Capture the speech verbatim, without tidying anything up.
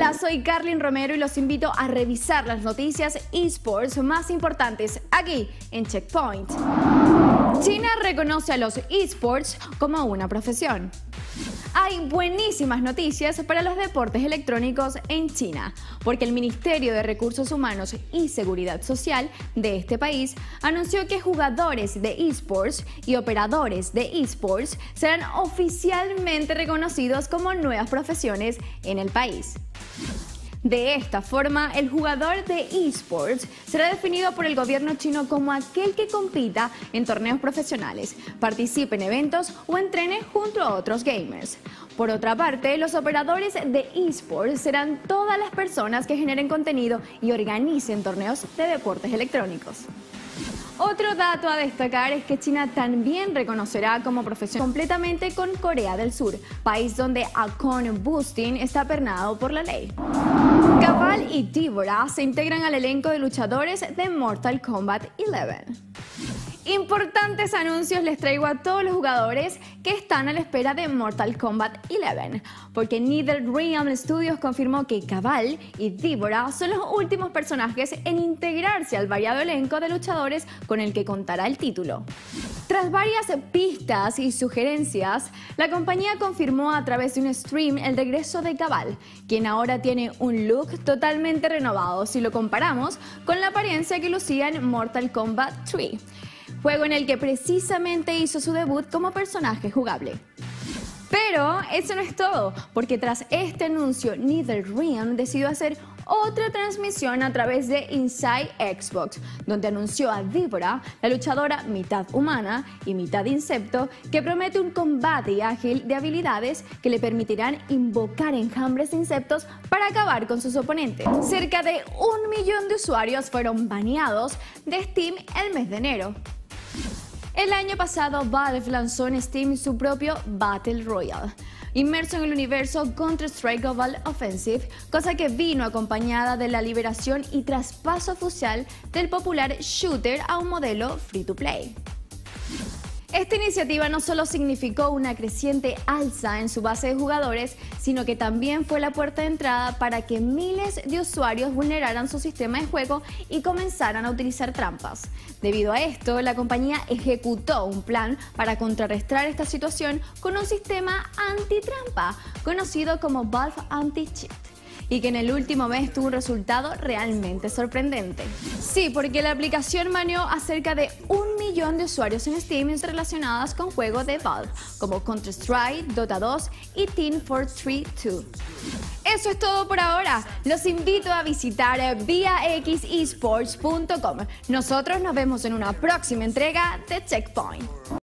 Hola, soy Carlin Romero y los invito a revisar las noticias eSports más importantes aquí en Checkpoint. China reconoce a los eSports como una profesión. Hay buenísimas noticias para los deportes electrónicos en China, porque el Ministerio de Recursos Humanos y Seguridad Social de este país anunció que jugadores de eSports y operadores de eSports serán oficialmente reconocidos como nuevas profesiones en el país. De esta forma, el jugador de eSports será definido por el gobierno chino como aquel que compita en torneos profesionales, participe en eventos o entrene junto a otros gamers. Por otra parte, los operadores de eSports serán todas las personas que generen contenido y organicen torneos de deportes electrónicos. Otro dato a destacar es que China también reconocerá como profesión completamente con Corea del Sur, país donde account boosting está pernado por la ley. Cabal y Débora se integran al elenco de luchadores de Mortal Kombat once. Importantes anuncios les traigo a todos los jugadores que están a la espera de Mortal Kombat once, porque NetherRealm Studios confirmó que Cabal y Débora son los últimos personajes en integrarse al variado elenco de luchadores con el que contará el título. Tras varias pistas y sugerencias, la compañía confirmó a través de un stream el regreso de Cabal, quien ahora tiene un look totalmente renovado si lo comparamos con la apariencia que lucía en Mortal Kombat tres. Juego en el que precisamente hizo su debut como personaje jugable. Pero eso no es todo, porque tras este anuncio, NetherRealm decidió hacer otra transmisión a través de Inside Xbox, donde anunció a Débora, la luchadora mitad humana y mitad insecto, que promete un combate ágil de habilidades que le permitirán invocar enjambres de insectos para acabar con sus oponentes. Cerca de un millón de usuarios fueron baneados de Steam el mes de enero. El año pasado, Valve lanzó en Steam su propio Battle Royale, inmerso en el universo Counter-Strike Global Offensive, cosa que vino acompañada de la liberación y traspaso oficial del popular shooter a un modelo free-to-play. Esta iniciativa no solo significó una creciente alza en su base de jugadores, sino que también fue la puerta de entrada para que miles de usuarios vulneraran su sistema de juego y comenzaran a utilizar trampas. Debido a esto, la compañía ejecutó un plan para contrarrestar esta situación con un sistema anti-trampa, conocido como Valve Anti-Cheat, y que en el último mes tuvo un resultado realmente sorprendente. Sí, porque la aplicación baneó a cerca de un millón de usuarios en Steam relacionadas con juegos de Valve, como Counter-Strike, Dota dos y Team Fortress dos. Eso es todo por ahora. Los invito a visitar vía x esports punto com. Nosotros nos vemos en una próxima entrega de Checkpoint.